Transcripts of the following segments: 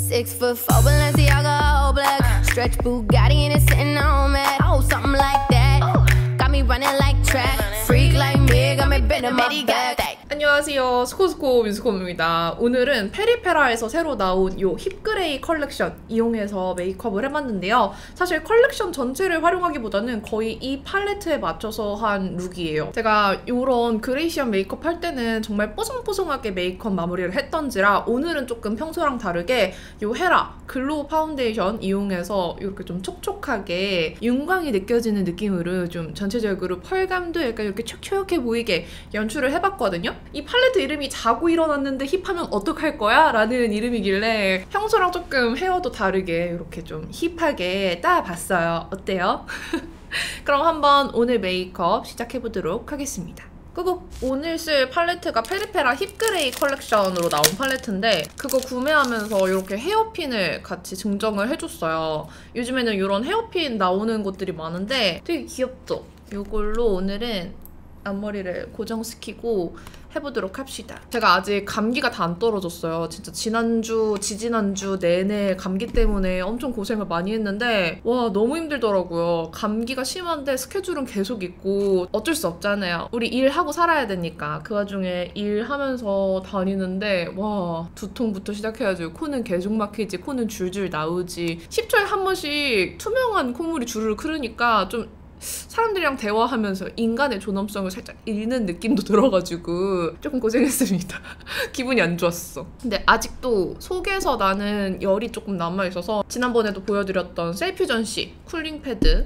6'4" Balenciaga all black. Stretch Bugatti and it's sitting on me. Oh, something like that. Got me running like track. Freak like me, got me bending my back. 안녕하세요, 스코스코 민스코입니다. 오늘은 페리페라에서 새로 나온 요 힙그레이 컬렉션 이용해서 메이크업을 해봤는데요. 사실 컬렉션 전체를 활용하기보다는 거의 이 팔레트에 맞춰서 한 룩이에요. 제가 요런 그레이시한 메이크업 할 때는 정말 뽀송뽀송하게 메이크업 마무리를 했던지라 오늘은 조금 평소랑 다르게 요 헤라 글로우 파운데이션 이용해서 이렇게 좀 촉촉하게 윤광이 느껴지는 느낌으로 좀 전체적으로 펄감도 약간 이렇게 촉촉해 보이게 연출을 해봤거든요. 이 팔레트 이름이 자고 일어났는데 힙하면 어떡할 거야? 라는 이름이길래 평소랑 조금 헤어도 다르게 이렇게 좀 힙하게 따봤어요. 어때요? 그럼 한번 오늘 메이크업 시작해보도록 하겠습니다. 그리고 오늘 쓸 팔레트가 페리페라 힙그레이 컬렉션으로 나온 팔레트인데 그거 구매하면서 이렇게 헤어핀을 같이 증정을 해줬어요. 요즘에는 이런 헤어핀 나오는 곳들이 많은데 되게 귀엽죠? 이걸로 오늘은 앞머리를 고정시키고 해보도록 합시다. 제가 아직 감기가 다 안 떨어졌어요. 진짜 지난주, 지지난주 내내 감기 때문에 엄청 고생을 많이 했는데 와 너무 힘들더라고요. 감기가 심한데 스케줄은 계속 있고 어쩔 수 없잖아요. 우리 일하고 살아야 되니까 그 와중에 일하면서 다니는데 와 두통부터 시작해가지고 코는 계속 막히지 코는 줄줄 나오지 10초에 한 번씩 투명한 콧물이 주르르 흐르니까 좀 사람들이랑 대화하면서 인간의 존엄성을 살짝 잃는 느낌도 들어가지고 조금 고생했습니다. 기분이 안 좋았어. 근데 아직도 속에서 나는 열이 조금 남아있어서 지난번에도 보여드렸던 셀퓨전시 쿨링 패드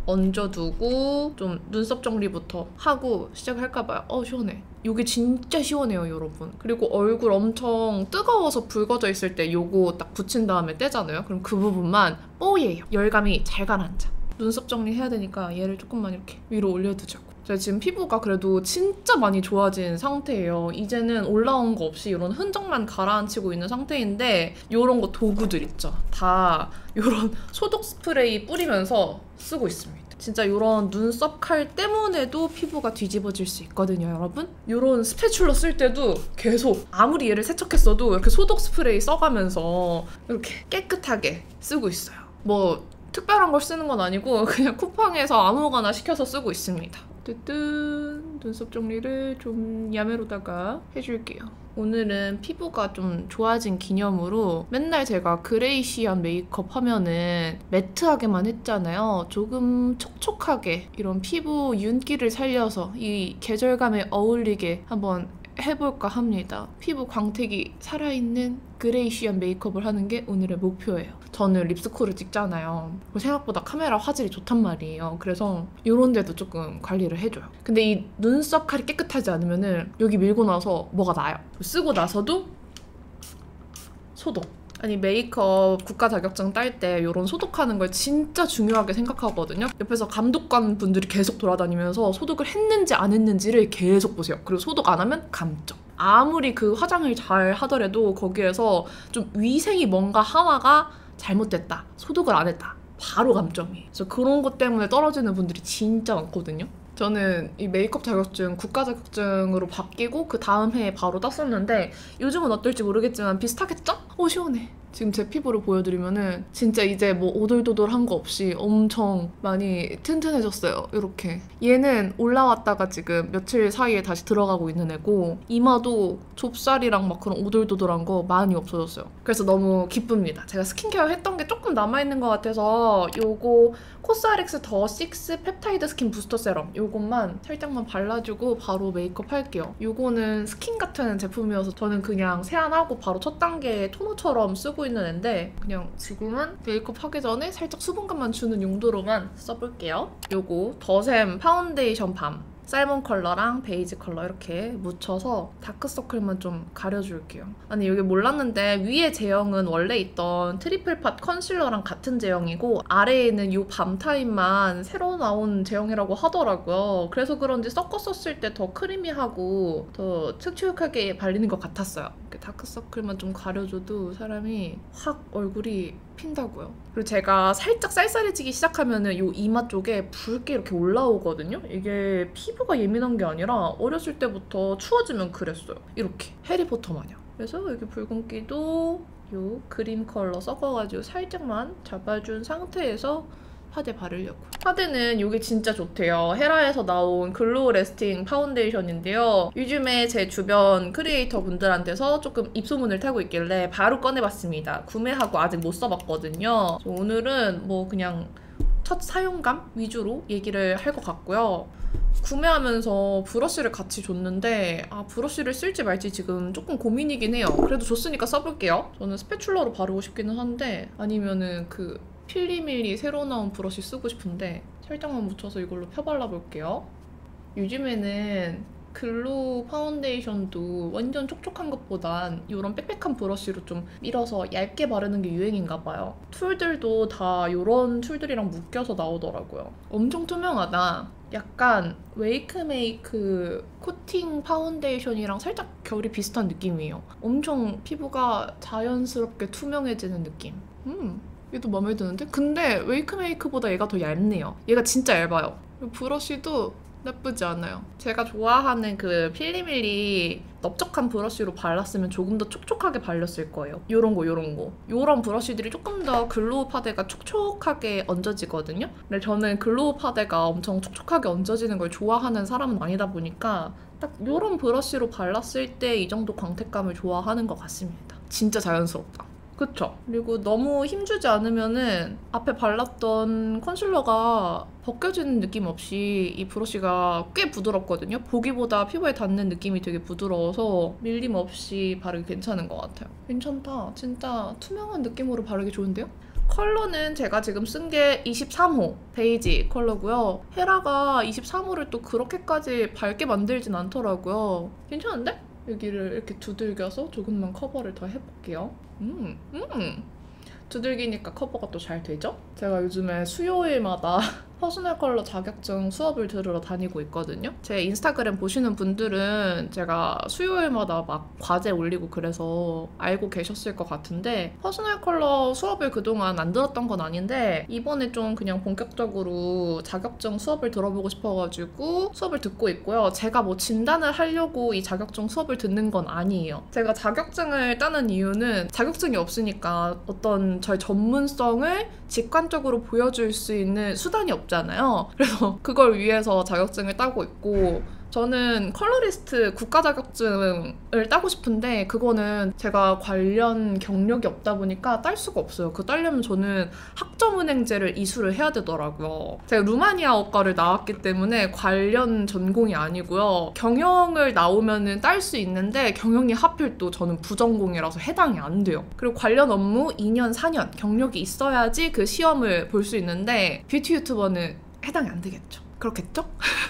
얹어두고 좀 눈썹 정리부터 하고 시작을 할까봐요. 시원해. 이게 진짜 시원해요, 여러분. 그리고 얼굴 엄청 뜨거워서 붉어져 있을 때 요거 딱 붙인 다음에 떼잖아요. 그럼 그 부분만 뽀예요. 열감이 잘 가라앉아. 눈썹 정리해야 되니까 얘를 조금만 이렇게 위로 올려두자고. 제가 지금 피부가 그래도 진짜 많이 좋아진 상태예요. 이제는 올라온 거 없이 이런 흔적만 가라앉히고 있는 상태인데 이런 거 도구들 있죠. 다 이런 소독 스프레이 뿌리면서 쓰고 있습니다. 진짜 이런 눈썹 칼 때문에도 피부가 뒤집어질 수 있거든요, 여러분. 이런 스패츌러 쓸 때도 계속 아무리 얘를 세척했어도 이렇게 소독 스프레이 써가면서 이렇게 깨끗하게 쓰고 있어요. 뭐 특별한 걸 쓰는 건 아니고 그냥 쿠팡에서 아무거나 시켜서 쓰고 있습니다. 어쨌든 눈썹 정리를 좀 야매로다가 해줄게요. 오늘은 피부가 좀 좋아진 기념으로 맨날 제가 그레이시한 메이크업 하면은 매트하게만 했잖아요. 조금 촉촉하게 이런 피부 윤기를 살려서 이 계절감에 어울리게 한번 해볼까 합니다. 피부 광택이 살아있는 그레이시한 메이크업을 하는 게 오늘의 목표예요. 저는 립스쿨을 찍잖아요. 생각보다 카메라 화질이 좋단 말이에요. 그래서 이런 데도 조금 관리를 해줘요. 근데 이 눈썹 칼이 깨끗하지 않으면 여기 밀고 나서 뭐가 나요. 쓰고 나서도 소독. 아니 메이크업 국가 자격증 딸 때 이런 소독하는 걸 진짜 중요하게 생각하거든요. 옆에서 감독관 분들이 계속 돌아다니면서 소독을 했는지 안 했는지를 계속 보세요. 그리고 소독 안 하면 감점. 아무리 그 화장을 잘 하더라도 거기에서 좀 위생이 뭔가 하나가 잘못됐다, 소독을 안 했다, 바로 감점이에요. 그래서 그런 것 때문에 떨어지는 분들이 진짜 많거든요. 저는 이 메이크업 자격증 국가 자격증으로 바뀌고 그 다음 해에 바로 땄었는데 요즘은 어떨지 모르겠지만 비슷하겠죠? 시원해. 지금 제 피부를 보여드리면은 진짜 이제 뭐 오돌도돌한 거 없이 엄청 많이 튼튼해졌어요. 이렇게. 얘는 올라왔다가 지금 며칠 사이에 다시 들어가고 있는 애고 이마도 좁쌀이랑 막 그런 오돌도돌한 거 많이 없어졌어요. 그래서 너무 기쁩니다. 제가 스킨케어 했던 게 조금 남아있는 것 같아서 요거 코스알엑스 더 6 펩타이드 스킨 부스터 세럼 요것만 살짝만 발라주고 바로 메이크업 할게요. 요거는 스킨 같은 제품이어서 저는 그냥 세안하고 바로 첫 단계 토너처럼 쓰고 있는 앤데 그냥 지금은 메이크업 하기 전에 살짝 수분감만 주는 용도로만 써볼게요. 요거 더샘 파운데이션 밤 살몬 컬러랑 베이지 컬러 이렇게 묻혀서 다크서클만 좀 가려줄게요. 아니 여기 몰랐는데 위에 제형은 원래 있던 트리플 팟 컨실러랑 같은 제형이고 아래에는 이 밤타임만 새로 나온 제형이라고 하더라고요. 그래서 그런지 섞어 썼을 때 더 크리미하고 더 촉촉하게 발리는 것 같았어요. 이렇게 다크서클만 좀 가려줘도 사람이 확 얼굴이 핀다고요. 그리고 제가 살짝 쌀쌀해지기 시작하면은 이 이마 쪽에 붉게 이렇게 올라오거든요. 이게 피부가 예민한 게 아니라 어렸을 때부터 추워지면 그랬어요. 이렇게 해리포터 마냥. 그래서 여기 붉은기도 요 그린 컬러 섞어가지고 살짝만 잡아준 상태에서 파데 바르려고. 파데는 이게 진짜 좋대요. 헤라에서 나온 글로우 레스팅 파운데이션인데요. 요즘에 제 주변 크리에이터 분들한테서 조금 입소문을 타고 있길래 바로 꺼내봤습니다. 구매하고 아직 못 써봤거든요. 오늘은 뭐 그냥 첫 사용감 위주로 얘기를 할 것 같고요. 구매하면서 브러쉬를 같이 줬는데 브러쉬를 쓸지 말지 지금 조금 고민이긴 해요. 그래도 줬으니까 써볼게요. 저는 스패츌러로 바르고 싶기는 한데 아니면은 그 필리밀리 새로 나온 브러쉬 쓰고 싶은데 살짝만 묻혀서 이걸로 펴발라볼게요. 요즘에는 글로우 파운데이션도 완전 촉촉한 것보단 이런 빽빽한 브러쉬로 좀 밀어서 얇게 바르는 게 유행인가 봐요. 툴들도 다 이런 툴들이랑 묶여서 나오더라고요. 엄청 투명하다. 약간 웨이크메이크 코팅 파운데이션이랑 살짝 결이 비슷한 느낌이에요. 엄청 피부가 자연스럽게 투명해지는 느낌. 얘도 마음에 드는데? 근데 웨이크메이크보다 얘가 더 얇네요. 얘가 진짜 얇아요. 브러쉬도 나쁘지 않아요. 제가 좋아하는 그 필리밀리 넓적한 브러쉬로 발랐으면 조금 더 촉촉하게 발렸을 거예요. 요런 거. 요런 브러쉬들이 조금 더 글로우 파데가 촉촉하게 얹어지거든요. 근데 저는 글로우 파데가 엄청 촉촉하게 얹어지는 걸 좋아하는 사람은 아니다 보니까 딱 요런 브러쉬로 발랐을 때 이 정도 광택감을 좋아하는 것 같습니다. 진짜 자연스럽다. 그쵸? 그리고 너무 힘주지 않으면은 앞에 발랐던 컨실러가 벗겨지는 느낌 없이 이 브러쉬가 꽤 부드럽거든요? 보기보다 피부에 닿는 느낌이 되게 부드러워서 밀림 없이 바르기 괜찮은 것 같아요. 괜찮다. 진짜 투명한 느낌으로 바르기 좋은데요? 컬러는 제가 지금 쓴 게 23호 베이지 컬러고요. 헤라가 23호를 또 그렇게까지 밝게 만들진 않더라고요. 괜찮은데? 여기를 이렇게 두들겨서 조금만 커버를 더 해볼게요. 두들기니까 커버가 또 잘 되죠? 제가 요즘에 수요일마다 퍼스널 컬러 자격증 수업을 들으러 다니고 있거든요. 제 인스타그램 보시는 분들은 제가 수요일마다 막 과제 올리고 그래서 알고 계셨을 것 같은데 퍼스널 컬러 수업을 그동안 안 들었던 건 아닌데 이번에 좀 그냥 본격적으로 자격증 수업을 들어보고 싶어가지고 수업을 듣고 있고요. 제가 뭐 진단을 하려고 이 자격증 수업을 듣는 건 아니에요. 제가 자격증을 따는 이유는 자격증이 없으니까 어떤 저의 전문성을 직관적으로 보여줄 수 있는 수단이 없잖아요. 그래서 그걸 위해서 자격증을 따고 있고 저는 컬러리스트 국가 자격증을 따고 싶은데 그거는 제가 관련 경력이 없다 보니까 딸 수가 없어요. 그거 따려면 저는 학점은행제를 이수를 해야 되더라고요. 제가 루마니아어과를 나왔기 때문에 관련 전공이 아니고요. 경영을 나오면은 딸 수 있는데 경영이 하필 또 저는 부전공이라서 해당이 안 돼요. 그리고 관련 업무 2년, 4년 경력이 있어야지 그 시험을 볼 수 있는데 뷰티 유튜버는 해당이 안 되겠죠. 그렇겠죠?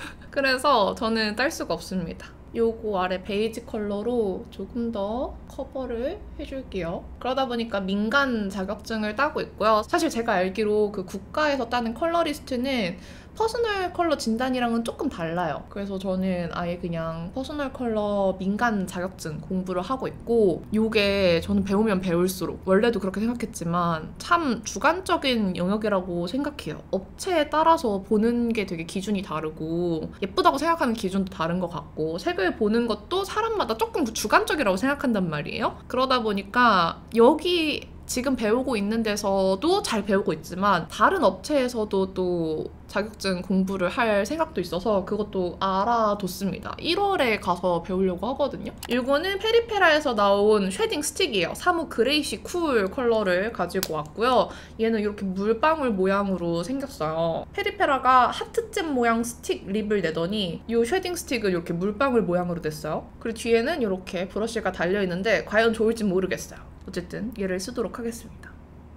그래서 저는 딸 수가 없습니다. 요거 아래 베이지 컬러로 조금 더 커버를 해줄게요. 그러다 보니까 민간 자격증을 따고 있고요. 사실 제가 알기로 그 국가에서 따는 컬러리스트는 퍼스널 컬러 진단이랑은 조금 달라요. 그래서 저는 아예 그냥 퍼스널 컬러 민간 자격증 공부를 하고 있고 요게 저는 배우면 배울수록 원래도 그렇게 생각했지만 참 주관적인 영역이라고 생각해요. 업체에 따라서 보는 게 되게 기준이 다르고 예쁘다고 생각하는 기준도 다른 것 같고 색을 보는 것도 사람마다 조금 주관적이라고 생각한단 말이에요. 그러다 보니까 여기 지금 배우고 있는 데서도 잘 배우고 있지만 다른 업체에서도 또 자격증 공부를 할 생각도 있어서 그것도 알아뒀습니다. 1월에 가서 배우려고 하거든요. 이거는 페리페라에서 나온 쉐딩 스틱이에요. 사무 그레이시 쿨 컬러를 가지고 왔고요. 얘는 이렇게 물방울 모양으로 생겼어요. 페리페라가 하트잼 모양 스틱 립을 내더니 이 쉐딩 스틱은 이렇게 물방울 모양으로 됐어요. 그리고 뒤에는 이렇게 브러쉬가 달려있는데 과연 좋을지 모르겠어요. 어쨌든 얘를 쓰도록 하겠습니다.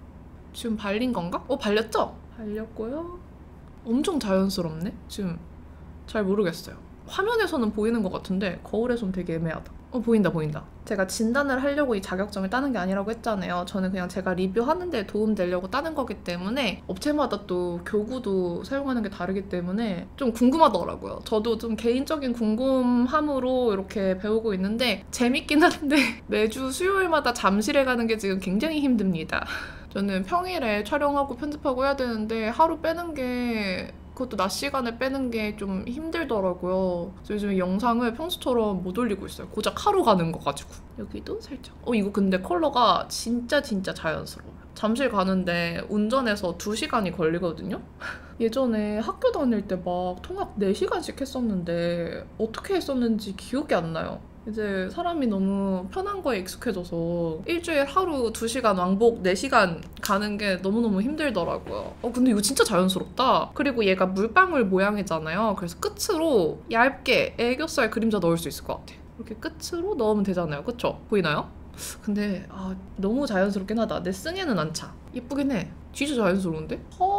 지금 발린 건가? 발렸죠? 발렸고요. 엄청 자연스럽네? 지금 잘 모르겠어요. 화면에서는 보이는 것 같은데 거울에서는 되게 애매하다. 보인다. 제가 진단을 하려고 이 자격증을 따는 게 아니라고 했잖아요. 저는 그냥 제가 리뷰하는 데 도움되려고 따는 거기 때문에 업체마다 또 교구도 사용하는 게 다르기 때문에 좀 궁금하더라고요. 저도 좀 개인적인 궁금함으로 이렇게 배우고 있는데 재밌긴 한데 매주 수요일마다 잠실에 가는 게 지금 굉장히 힘듭니다. 저는 평일에 촬영하고 편집하고 해야 되는데 하루 빼는 게 그것도 낮 시간에 빼는 게 좀 힘들더라고요. 그래서 요즘에 영상을 평소처럼 못 올리고 있어요. 고작 하루 가는 거 가지고. 여기도 살짝. 이거 근데 컬러가 진짜 자연스러워요. 잠실 가는데 운전해서 2시간이 걸리거든요? 예전에 학교 다닐 때 막 통학 4시간씩 했었는데 어떻게 했었는지 기억이 안 나요. 이제 사람이 너무 편한 거에 익숙해져서 일주일 하루 2시간 왕복 4시간 가는 게 너무너무 힘들더라고요. 근데 이거 진짜 자연스럽다. 그리고 얘가 물방울 모양이잖아요. 그래서 끝으로 얇게 애교살 그림자 넣을 수 있을 것 같아요. 이렇게 끝으로 넣으면 되잖아요. 그쵸? 보이나요? 근데 너무 자연스럽긴 하다. 내 승에는 안 차. 예쁘긴 해. 진짜 자연스러운데?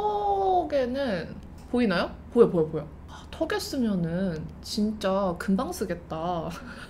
턱에는 보이나요? 보여. 턱에 쓰면은 진짜 금방 쓰겠다.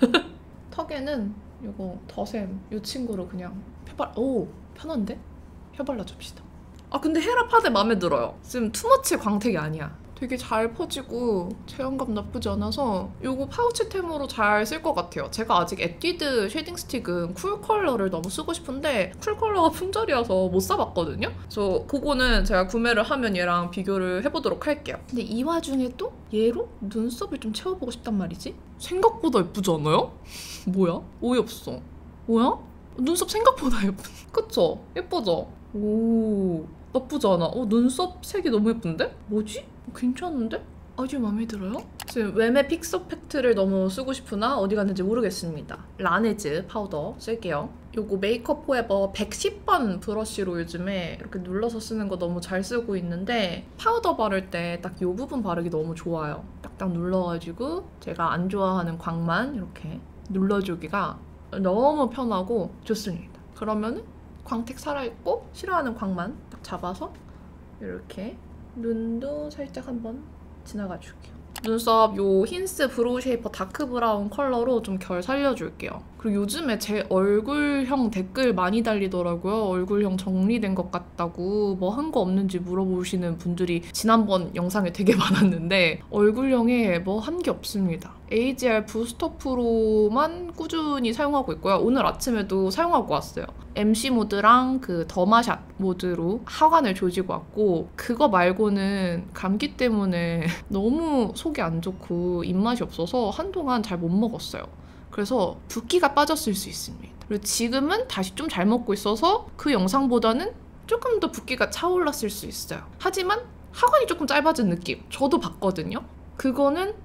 턱에는 이거 더샘 이 친구로 그냥 편한데? 펴발라줍시다. 근데 헤라 파데 마음에 들어요. 지금 투머치 광택이 아니야. 되게 잘 퍼지고 제형감 나쁘지 않아서 이거 파우치템으로 잘 쓸 것 같아요. 제가 아직 에뛰드 쉐딩 스틱은 쿨 컬러를 너무 쓰고 싶은데 쿨 컬러가 품절이어서 못 사봤거든요. 그래서 그거는 제가 구매를 하면 얘랑 비교를 해보도록 할게요. 근데 이 와중에 또 얘로 눈썹을 좀 채워보고 싶단 말이지? 생각보다 예쁘지 않아요? 뭐야? 어이없어. 뭐야? 눈썹 생각보다 예쁜. 그쵸? 예쁘죠? 오, 나쁘지 않아. 눈썹 색이 너무 예쁜데? 뭐지? 괜찮은데? 아주 마음에 들어요? 지금 웸의 픽서 팩트를 너무 쓰고 싶으나 어디 갔는지 모르겠습니다. 라네즈 파우더 쓸게요. 요거 메이크업 포에버 110번 브러쉬로 요즘에 이렇게 눌러서 쓰는 거 너무 잘 쓰고 있는데 파우더 바를 때 딱 요 부분 바르기 너무 좋아요. 딱딱 눌러가지고 제가 안 좋아하는 광만 이렇게 눌러주기가 너무 편하고 좋습니다. 그러면은 광택 살아있고 싫어하는 광만 딱 잡아서 이렇게 눈도 살짝 한번 지나가 줄게요. 눈썹 요 힌스 브로우 쉐이퍼 다크 브라운 컬러로 좀 결 살려줄게요. 그리고 요즘에 제 얼굴형 댓글 많이 달리더라고요. 얼굴형 정리된 것 같다고 뭐 한 거 없는지 물어보시는 분들이 지난번 영상에 되게 많았는데 얼굴형에 뭐 한 게 없습니다. AGR 부스터 프로만 꾸준히 사용하고 있고요. 오늘 아침에도 사용하고 왔어요. MC 모드랑 그 더마샷 모드로 하관을 조지고 왔고 그거 말고는 감기 때문에 너무 속이 안 좋고 입맛이 없어서 한동안 잘 못 먹었어요. 그래서 붓기가 빠졌을 수 있습니다. 그리고 지금은 다시 좀 잘 먹고 있어서 그 영상보다는 조금 더 붓기가 차올랐을 수 있어요. 하지만 하관이 조금 짧아진 느낌 저도 봤거든요. 그거는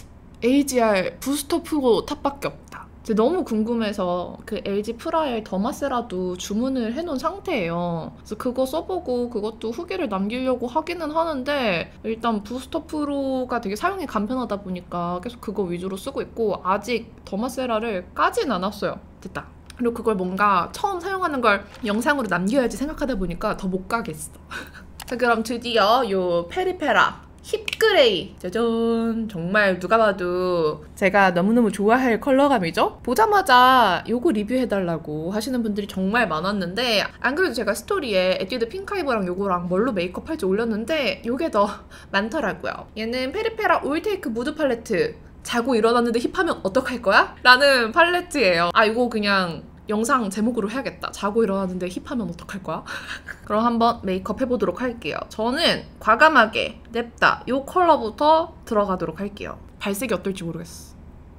AGR 부스터 프로 탑밖에 없다. 너무 궁금해서 그 LG 프라엘 더마세라도 주문을 해놓은 상태예요. 그래서 그거 써보고 그것도 후기를 남기려고 하기는 하는데 일단 부스터 프로가 되게 사용이 간편하다 보니까 계속 그거 위주로 쓰고 있고 아직 더마세라를 까진 않았어요. 됐다. 그리고 그걸 뭔가 처음 사용하는 걸 영상으로 남겨야지 생각하다 보니까 더 못 가겠어. 자, 그럼 드디어 요 페리페라 힙그레이 짜잔! 정말 누가 봐도 제가 너무너무 좋아할 컬러감이죠? 보자마자 요거 리뷰해달라고 하시는 분들이 정말 많았는데 안 그래도 제가 스토리에 에뛰드 핑카이버랑 요거랑 뭘로 메이크업 할지 올렸는데 요게 더 많더라고요. 얘는 페리페라 오일테이크 무드 팔레트 자고 일어났는데 힙하면 어떡할 거야? 라는 팔레트예요. 이거 그냥 영상 제목으로 해야겠다. 자고 일어났는데 힙하면 어떡할 거야? 그럼 한번 메이크업 해보도록 할게요. 저는 과감하게 냅다 이 컬러부터 들어가도록 할게요. 발색이 어떨지 모르겠어.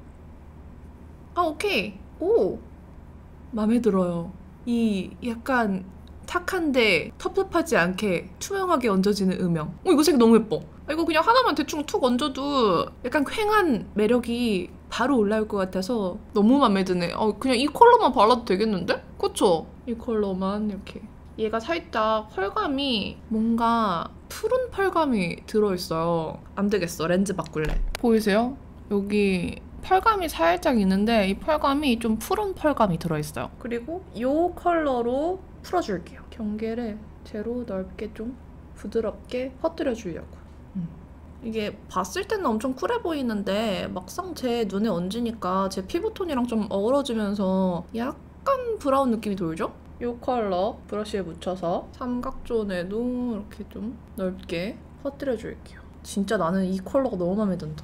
오케이. 오! 마음에 들어요. 이 약간 탁한데 텁텁하지 않게 투명하게 얹어지는 음영. 이거 색 너무 예뻐. 이거 그냥 하나만 대충 툭 얹어도 약간 쾌한 매력이 바로 올라올 것 같아서 너무 마음에 드네. 그냥 이 컬러만 발라도 되겠는데? 그쵸? 이 컬러만 이렇게. 얘가 살짝 펄감이 뭔가 푸른 펄감이 들어있어요. 안 되겠어. 렌즈 바꿀래. 보이세요? 여기 펄감이 살짝 있는데 이 펄감이 좀 푸른 펄감이 들어있어요. 그리고 이 컬러로 풀어줄게요. 경계를 제로 넓게 좀 부드럽게 퍼뜨려 주려고. 이게 봤을 때는 엄청 쿨해 보이는데 막상 제 눈에 얹으니까 제 피부톤이랑 좀 어우러지면서 약간 브라운 느낌이 돌죠? 이 컬러 브러쉬에 묻혀서 삼각존에도 이렇게 좀 넓게 퍼뜨려 줄게요. 진짜 나는 이 컬러가 너무 마음에 든다.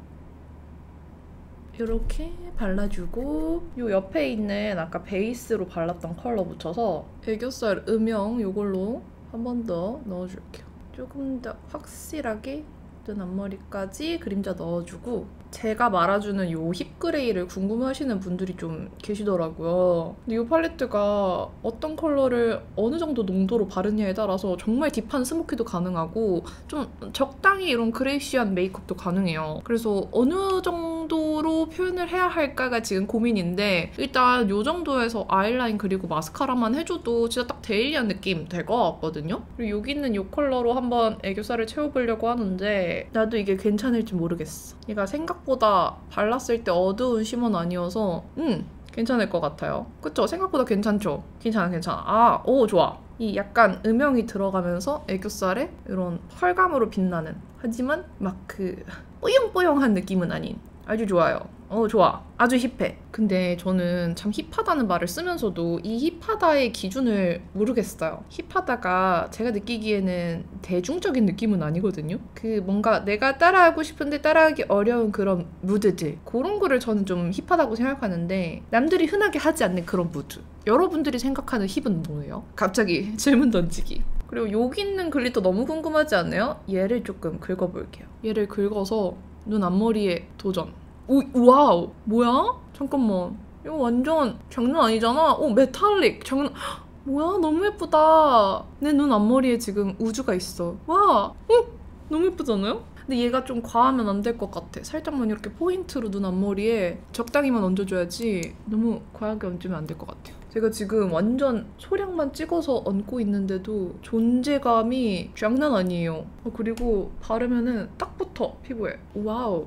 이렇게 발라주고 이 옆에 있는 아까 베이스로 발랐던 컬러 묻혀서 애교살 음영 이걸로 한 번 더 넣어줄게요. 조금 더 확실하게 눈 앞머리까지 그림자 넣어주고 제가 말아주는 요 힙그레이를 궁금해하시는 분들이 좀 계시더라고요. 근데 이 팔레트가 어떤 컬러를 어느 정도 농도로 바르냐에 따라서 정말 딥한 스모키도 가능하고 좀 적당히 이런 그레이시한 메이크업도 가능해요. 그래서 어느 정도로 표현을 해야 할까가 지금 고민인데 일단 요 정도에서 아이라인 그리고 마스카라만 해줘도 진짜 딱 데일리한 느낌 될 것 같거든요. 그리고 여기 있는 이 컬러로 한번 애교살을 채워보려고 하는데 나도 이게 괜찮을지 모르겠어. 얘가 생각보다 발랐을 때 어두운 쉬머는 아니어서 괜찮을 것 같아요. 그쵸? 생각보다 괜찮죠? 괜찮아. 아, 오, 좋아. 이 약간 음영이 들어가면서 애교살에 이런 펄감으로 빛나는 하지만 막 그 뽀용뽀용한 느낌은 아닌 아주 좋아요. 좋아. 아주 힙해. 근데 저는 참 힙하다는 말을 쓰면서도 이 힙하다의 기준을 모르겠어요. 힙하다가 제가 느끼기에는 대중적인 느낌은 아니거든요. 그 뭔가 내가 따라하고 싶은데 따라하기 어려운 그런 무드들 그런 거를 저는 좀 힙하다고 생각하는데 남들이 흔하게 하지 않는 그런 무드. 여러분들이 생각하는 힙은 뭐예요? 갑자기 질문 던지기. 그리고 여기 있는 글리터 너무 궁금하지 않나요? 얘를 조금 긁어볼게요. 얘를 긁어서 눈 앞머리에 도전. 와우! 뭐야? 잠깐만. 이거 완전 장난 아니잖아? 메탈릭! 장난... 뭐야? 너무 예쁘다. 내 눈 앞머리에 지금 우주가 있어. 와! 너무 예쁘잖아요? 근데 얘가 좀 과하면 안 될 것 같아. 살짝만 이렇게 포인트로 눈 앞머리에 적당히만 얹어줘야지 너무 과하게 얹으면 안 될 것 같아요. 제가 지금 완전 소량만 찍어서 얹고 있는데도 존재감이 장난 아니에요. 그리고 바르면은 딱 붙어, 피부에. 와우.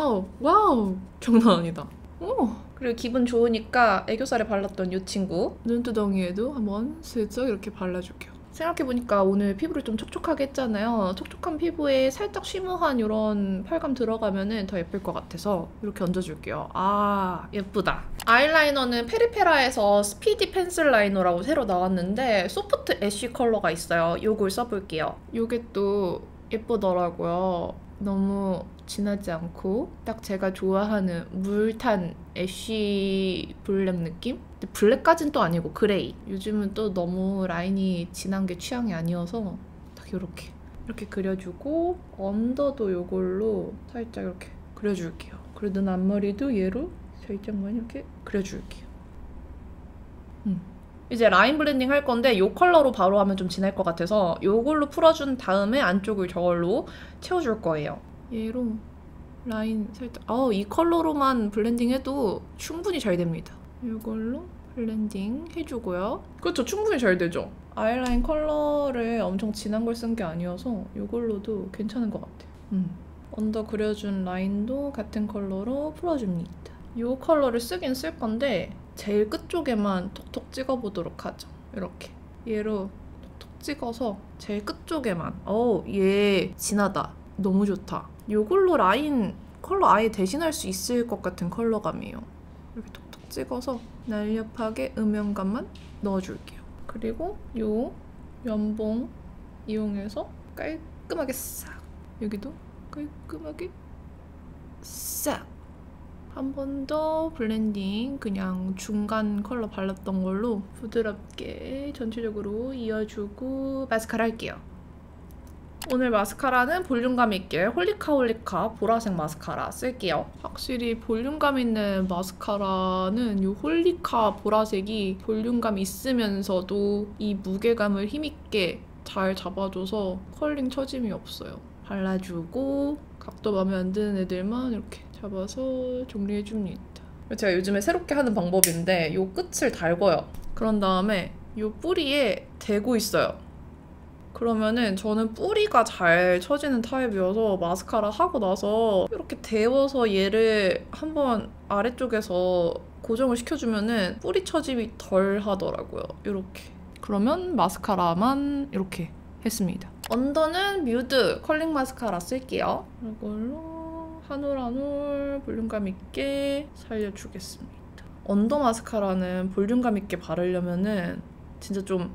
장난 아니다. 그리고 기분 좋으니까 애교살에 발랐던 이 친구 눈두덩이에도 한번 슬쩍 이렇게 발라줄게요. 생각해보니까 오늘 피부를 좀 촉촉하게 했잖아요. 촉촉한 피부에 살짝 쉬머한 이런 펄감 들어가면 더 예쁠 것 같아서 이렇게 얹어줄게요. 아, 예쁘다. 아이라이너는 페리페라에서 스피디 펜슬 라이너라고 새로 나왔는데 소프트 애쉬 컬러가 있어요. 요걸 써볼게요. 요게 또 예쁘더라고요. 너무 진하지 않고 딱 제가 좋아하는 물탄 애쉬 블랙 느낌? 근데 블랙까진 또 아니고 그레이. 요즘은 또 너무 라인이 진한 게 취향이 아니어서 딱 이렇게 그려주고 언더도 요걸로 살짝 이렇게 그려줄게요. 그리고 눈 앞머리도 얘로 살짝만 이렇게 그려줄게요. 이제 라인 블렌딩 할 건데 이 컬러로 바로 하면 좀 진할 것 같아서 이걸로 풀어준 다음에 안쪽을 저걸로 채워줄 거예요. 얘로 라인 살짝 이 컬러로만 블렌딩 해도 충분히 잘 됩니다. 이걸로 블렌딩 해주고요. 그렇죠, 충분히 잘 되죠. 아이라인 컬러를 엄청 진한 걸 쓴 게 아니어서 이걸로도 괜찮은 것 같아요. 언더 그려준 라인도 같은 컬러로 풀어줍니다. 이 컬러를 쓰긴 쓸 건데 제일 끝쪽에만 톡톡 찍어보도록 하죠. 이렇게 얘로 톡톡 찍어서 제일 끝쪽에만. 얘 진하다. 너무 좋다. 이걸로 라인 컬러 아예 대신할 수 있을 것 같은 컬러감이에요. 이렇게 톡톡 찍어서 날렵하게 음영감만 넣어줄게요. 그리고 요 연봉 이용해서 깔끔하게 싹, 여기도 깔끔하게 싹. 한 번 더 블렌딩 그냥 중간 컬러 발랐던 걸로 부드럽게 전체적으로 이어주고 마스카라 할게요. 오늘 마스카라는 볼륨감 있게 홀리카 보라색 마스카라 쓸게요. 확실히 볼륨감 있는 마스카라는 이 홀리카 보라색이 볼륨감 있으면서도 이 무게감을 힘있게 잘 잡아줘서 컬링 처짐이 없어요. 발라주고 각도 마음에 안 드는 애들만 이렇게 잡아서 정리해줍니다. 제가 요즘에 새롭게 하는 방법인데 이 끝을 달궈요. 그런 다음에 이 뿌리에 대고 있어요. 그러면은 저는 뿌리가 잘 처지는 타입이어서 마스카라 하고 나서 이렇게 데워서 얘를 한번 아래쪽에서 고정을 시켜주면은 뿌리 처짐이 덜 하더라고요. 이렇게. 그러면 마스카라만 이렇게 했습니다. 언더는 뮤드 컬링 마스카라 쓸게요. 이걸로 한 올 한 올 볼륨감 있게 살려주겠습니다. 언더 마스카라는 볼륨감 있게 바르려면은 진짜 좀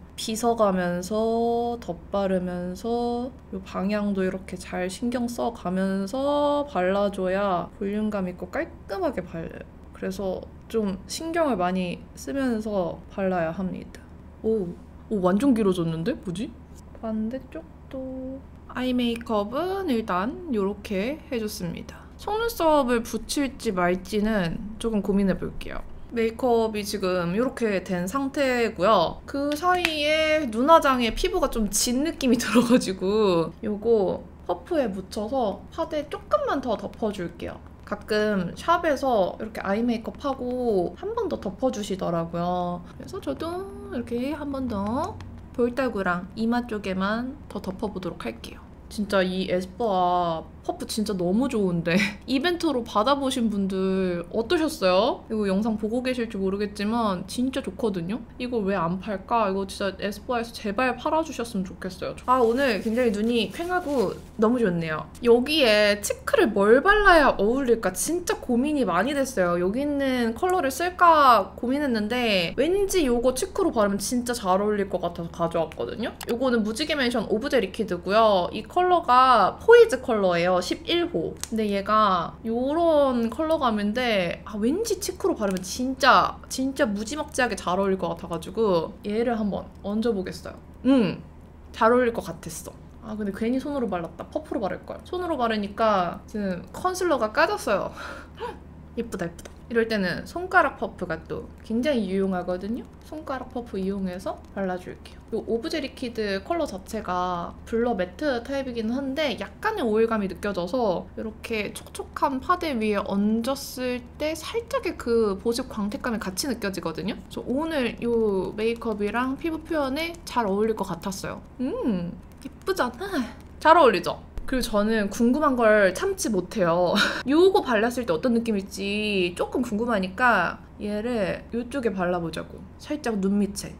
빗어가면서 덧바르면서 이 방향도 이렇게 잘 신경 써가면서 발라줘야 볼륨감 있고 깔끔하게 발려요. 그래서 좀 신경을 많이 쓰면서 발라야 합니다. 오 완전 길어졌는데? 뭐지? 반대쪽도 아이 메이크업은 일단 이렇게 해줬습니다. 속눈썹을 붙일지 말지는 조금 고민해 볼게요. 메이크업이 지금 이렇게 된 상태고요. 그 사이에 눈화장에 피부가 좀 진 느낌이 들어가지고 요거 퍼프에 묻혀서 파데 조금만 더 덮어줄게요. 가끔 샵에서 이렇게 아이 메이크업 하고 한 번 더 덮어주시더라고요. 그래서 저도 이렇게 한 번 더 볼따구랑 이마 쪽에만 더 덮어보도록 할게요. 진짜 이 에스쁘아 퍼프 진짜 너무 좋은데 이벤트로 받아보신 분들 어떠셨어요? 이거 영상 보고 계실지 모르겠지만 진짜 좋거든요? 이거 왜 안 팔까? 이거 진짜 에스쁘아에서 제발 팔아주셨으면 좋겠어요. 아, 오늘 굉장히 눈이 퀭하고 너무 좋네요. 여기에 치크를 뭘 발라야 어울릴까 진짜 고민이 많이 됐어요. 여기 있는 컬러를 쓸까 고민했는데 왠지 이거 치크로 바르면 진짜 잘 어울릴 것 같아서 가져왔거든요? 이거는 무지개 맨션 오브제 리퀴드고요. 이 컬러가 포이즈 컬러예요. 11호. 근데 얘가 요런 컬러감인데 왠지 치크로 바르면 진짜 무지막지하게 잘 어울릴 것 같아가지고 얘를 한번 얹어보겠어요. 잘 어울릴 것 같았어. 근데 괜히 손으로 발랐다. 퍼프로 바를걸. 손으로 바르니까 지금 컨실러가 까졌어요. 예쁘다. 이럴 때는 손가락 퍼프가 또 굉장히 유용하거든요. 손가락 퍼프 이용해서 발라줄게요. 이 오브제 리퀴드 컬러 자체가 블러 매트 타입이긴 한데 약간의 오일감이 느껴져서 이렇게 촉촉한 파데 위에 얹었을 때 살짝의 그 보습 광택감이 같이 느껴지거든요. 그래서 오늘 이 메이크업이랑 피부 표현에 잘 어울릴 것 같았어요. 예쁘잖아. 잘 어울리죠? 그리고 저는 궁금한 걸 참지 못해요. 요거 발랐을 때 어떤 느낌일지 조금 궁금하니까 얘를 이쪽에 발라보자고. 살짝 눈 밑에.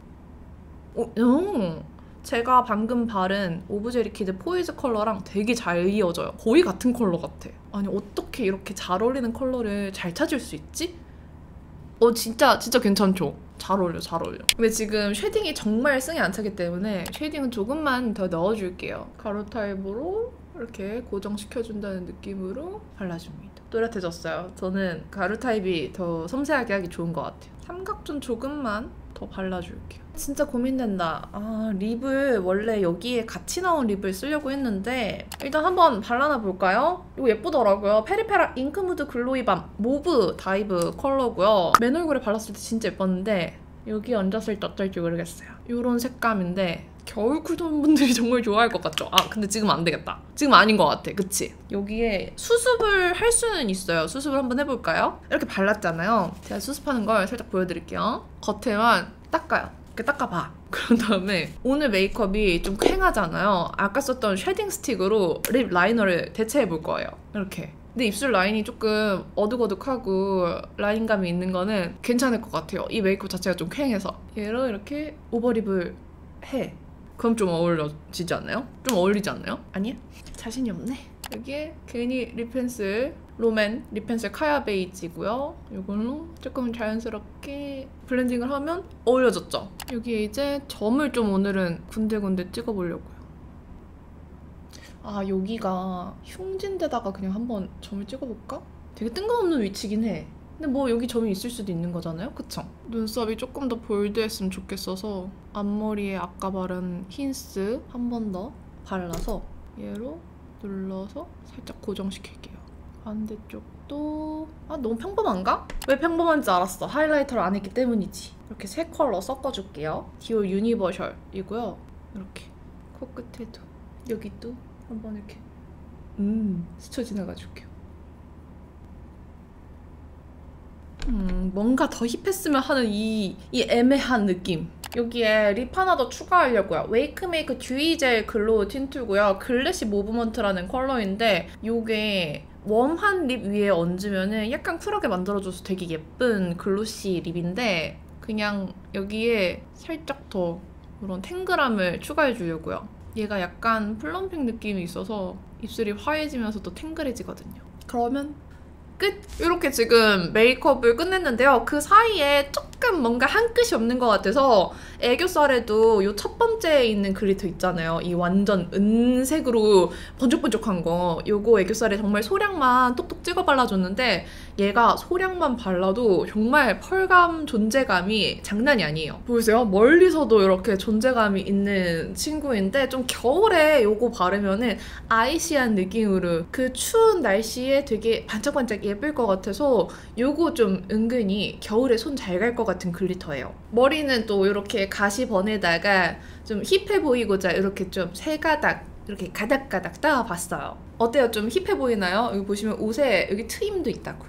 제가 방금 바른 오브제 리퀴드 포이즈 컬러랑 되게 잘 이어져요. 거의 같은 컬러 같아. 아니 어떻게 이렇게 잘 어울리는 컬러를 잘 찾을 수 있지? 진짜 괜찮죠? 잘 어울려. 근데 지금 쉐딩이 정말 승이 안 차기 때문에 쉐딩은 조금만 더 넣어줄게요. 가루 타입으로 이렇게 고정시켜준다는 느낌으로 발라줍니다. 또렷해졌어요. 저는 가루 타입이 더 섬세하게 하기 좋은 것 같아요. 삼각존 조금만 더 발라줄게요. 진짜 고민된다. 립을 원래 여기에 같이 나온 립을 쓰려고 했는데 일단 한번 발라놔 볼까요? 이거 예쁘더라고요. 페리페라 잉크무드 글로이밤 모브 다이브 컬러고요. 맨 얼굴에 발랐을 때 진짜 예뻤는데 여기 얹었을 때 어떨지 모르겠어요. 이런 색감인데 겨울 쿨톤 분들이 정말 좋아할 것 같죠? 근데 지금 안 되겠다. 지금 아닌 것 같아. 그치? 여기에 수습을 할 수는 있어요. 수습을 한번 해볼까요? 이렇게 발랐잖아요. 제가 수습하는 걸 살짝 보여드릴게요. 겉에만 닦아요. 이렇게 닦아봐. 그런 다음에 오늘 메이크업이 좀 퀭하잖아요. 아까 썼던 쉐딩 스틱으로 립 라이너를 대체해볼 거예요. 이렇게. 근데 입술 라인이 조금 어둑어둑하고 라인감이 있는 거는 괜찮을 것 같아요. 이 메이크업 자체가 좀 퀭해서. 얘로 이렇게 오버립을 해. 그럼 좀 어울려지지 않나요? 좀 어울리지 않나요? 아니야? 자신이 없네. 여기에 괜히 립펜슬 롬앤 립펜슬 카야 베이지고요. 이걸로 조금 자연스럽게 블렌딩을 하면 어울려졌죠? 여기에 이제 점을 좀 오늘은 군데군데 찍어보려고요. 여기가 흉진데다가 그냥 한번 점을 찍어볼까? 되게 뜬금없는 위치긴 해. 근데 뭐 여기 점이 있을 수도 있는 거잖아요? 그쵸? 눈썹이 조금 더 볼드했으면 좋겠어서 앞머리에 아까 바른 힌스 한 번 더 발라서 얘로 눌러서 살짝 고정시킬게요. 반대쪽도 너무 평범한가? 왜 평범한지 알았어. 하이라이터를 안 했기 때문이지. 이렇게 세 컬러 섞어줄게요. 디올 유니버셜이고요. 이렇게 코끝에도 여기도 한번 이렇게 스쳐 지나가줄게요. 뭔가 더 힙했으면 하는 이 애매한 느낌. 여기에 립 하나 더 추가하려고요. 웨이크메이크 듀이젤 글로우 틴트고요. 글래시 모브먼트라는 컬러인데 이게 웜한 립 위에 얹으면 약간 쿨하게 만들어줘서 되게 예쁜 글로시 립인데 그냥 여기에 살짝 더 그런 탱글함을 추가해주려고요. 얘가 약간 플럼핑 느낌이 있어서 입술이 화해지면서도 탱글해지거든요. 그러면 끝! 이렇게 지금 메이크업을 끝냈는데요. 그 사이에 약간 뭔가 한 끗이 없는 것 같아서 애교살에도 요 첫 번째에 있는 글리터 있잖아요. 이 완전 은색으로 번쩍번쩍한 거. 요거 애교살에 정말 소량만 톡톡 찍어 발라줬는데 얘가 소량만 발라도 정말 펄감 존재감이 장난이 아니에요. 보이세요? 멀리서도 이렇게 존재감이 있는 친구인데 좀 겨울에 요거 바르면은 아이시한 느낌으로 그 추운 날씨에 되게 반짝반짝 예쁠 것 같아서 요거 좀 은근히 겨울에 손 잘 갈 것 같은 글리터예요. 머리는 또 이렇게 가시번에다가 좀 힙해 보이고자 이렇게 좀 세 가닥 이렇게 가닥가닥 따와봤어요. 어때요? 좀 힙해 보이나요? 여기 보시면 옷에 여기 트임도 있다고요.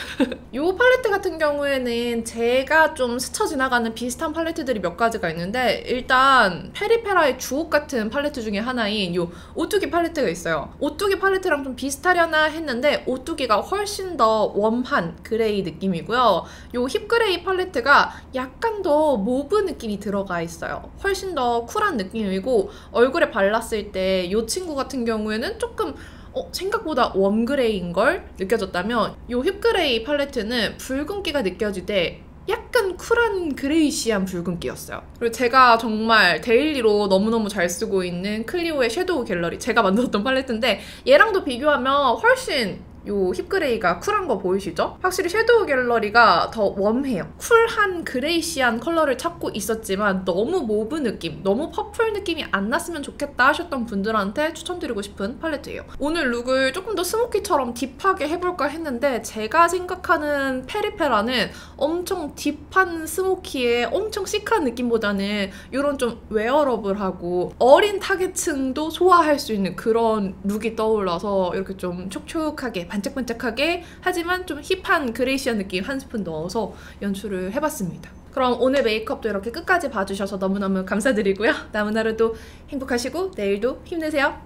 이 팔레트 같은 경우에는 제가 좀 스쳐 지나가는 비슷한 팔레트들이 몇 가지가 있는데 일단 페리페라의 주옥 같은 팔레트 중에 하나인 이 오뚜기 팔레트가 있어요. 오뚜기 팔레트랑 좀 비슷하려나 했는데 오뚜기가 훨씬 더 웜한 그레이 느낌이고요. 이 힙그레이 팔레트가 약간 더 모브 느낌이 들어가 있어요. 훨씬 더 쿨한 느낌이고 얼굴에 발랐을 때 이 친구 같은 경우에는 조금 생각보다 웜그레이인걸 느껴졌다면 이 힙그레이 팔레트는 붉은기가 느껴지되 약간 쿨한 그레이시한 붉은기였어요. 그리고 제가 정말 데일리로 너무너무 잘 쓰고 있는 클리오의 섀도우 갤러리 제가 만들었던 팔레트인데 얘랑도 비교하면 훨씬 요 힙그레이가 쿨한 거 보이시죠? 확실히 섀도우 갤러리가 더 웜해요. 쿨한 그레이시한 컬러를 찾고 있었지만 너무 모브 느낌, 너무 퍼플 느낌이 안 났으면 좋겠다 하셨던 분들한테 추천드리고 싶은 팔레트예요. 오늘 룩을 조금 더 스모키처럼 딥하게 해볼까 했는데 제가 생각하는 페리페라는 엄청 딥한 스모키에 엄청 시크한 느낌보다는 이런 좀 웨어러블하고 어린 타겟층도 소화할 수 있는 그런 룩이 떠올라서 이렇게 좀 촉촉하게 반짝반짝하게 하지만 좀 힙한 그레이시한 느낌 한 스푼 넣어서 연출을 해봤습니다. 그럼 오늘 메이크업도 이렇게 끝까지 봐주셔서 너무너무 감사드리고요. 남은 하루도 행복하시고 내일도 힘내세요.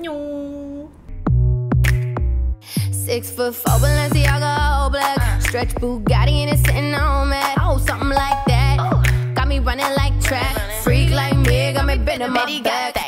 안녕. 6'4" Balenciaga all black, stretch Bugatti and it's sitting on mat. Oh, something like that. Got me running like track, freak like me, got me bending my back.